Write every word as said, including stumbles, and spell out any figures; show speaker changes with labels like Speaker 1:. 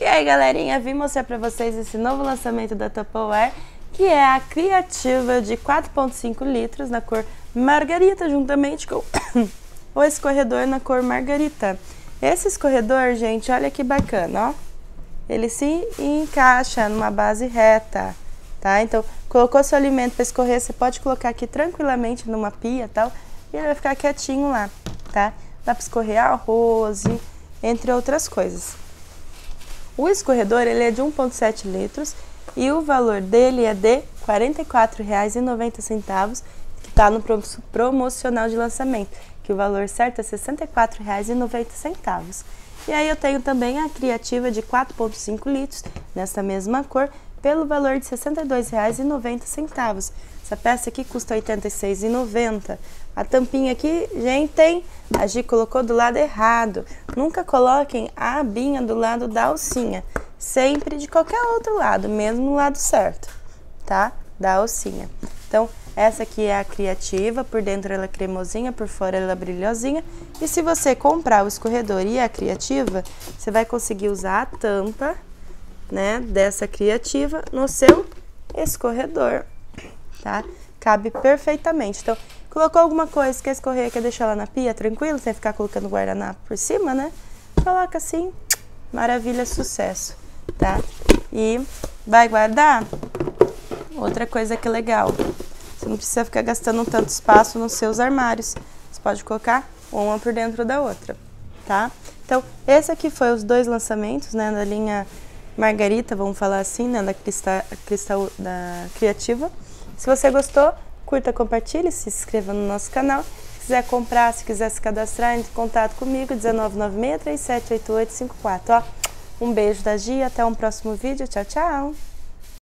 Speaker 1: aí, galerinha, vim mostrar pra vocês esse novo lançamento da Tupperware, que é a Criativa de quatro ponto cinco litros na cor Margarita, juntamente com o escorredor na cor Margarita. Esse escorredor, gente, olha que bacana, ó. Ele se encaixa numa base reta, tá? Então, colocou seu alimento para escorrer, você pode colocar aqui tranquilamente numa pia e tal, e ele vai ficar quietinho lá, tá? Dá para escorrer arroz, entre outras coisas. O escorredor, ele é de um ponto sete litros e o valor dele é de quarenta e quatro reais e noventa centavos, que está no promocional de lançamento, que o valor certo é sessenta e quatro reais e noventa centavos. E aí eu tenho também a Criativa de quatro ponto cinco litros, nessa mesma cor, pelo valor de sessenta e dois reais e noventa centavos. Essa peça aqui custa oitenta e seis reais e noventa centavos. A tampinha aqui, gente, tem, a Gi colocou do lado errado. Nunca coloquem a abinha do lado da alcinha, sempre de qualquer outro lado, mesmo no lado certo, tá? Da alcinha. Então, essa aqui é a Criativa, por dentro ela é cremosinha, por fora ela é brilhosinha. E se você comprar o escorredor e a Criativa, você vai conseguir usar a tampa, né, dessa Criativa no seu escorredor, tá? Cabe perfeitamente. Então, colocou alguma coisa, quer escorrer, quer deixar lá na pia, tranquilo, sem ficar colocando guardanapo por cima, né? Coloca assim, maravilha, sucesso, tá? E vai guardar? Outra coisa que é legal, você não precisa ficar gastando tanto espaço nos seus armários. Você pode colocar uma por dentro da outra, tá? Então, esse aqui foi os dois lançamentos, né, da linha Margarita, vamos falar assim, né, da, cristal, cristal, da Criativa. Se você gostou, curta, compartilhe, se inscreva no nosso canal. Se quiser comprar, se quiser se cadastrar, entre em contato comigo, um nove nove seis, três sete oito oito cinco quatro. Ó, um beijo da Gi, até um próximo vídeo. Tchau, tchau!